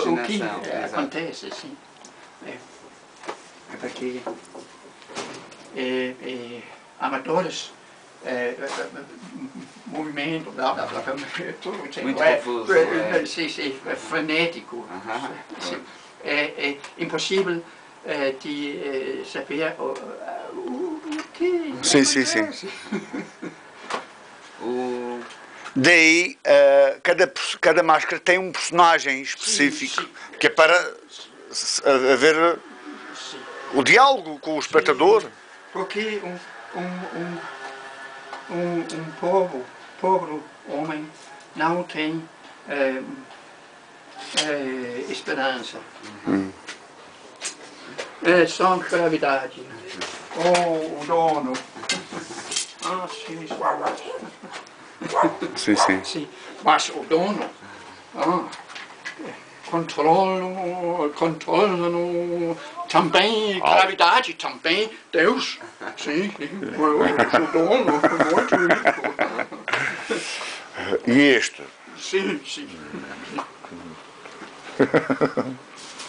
o que acontece, sim. É porque amadores, movimento, blá blá blá, tudo muito confuso, é frenético. É impossível de saber o que acontece. Daí, cada máscara tem um personagem específico, que é para haver o diálogo com o espectador. Porque pobre homem não tem esperança. É só gravidade. Oh, o dono. Ah, sim, sim. Mas o dono controlando também, gravidade também, Deus. Sim, o dono, muito rico. E este? Sim, sim.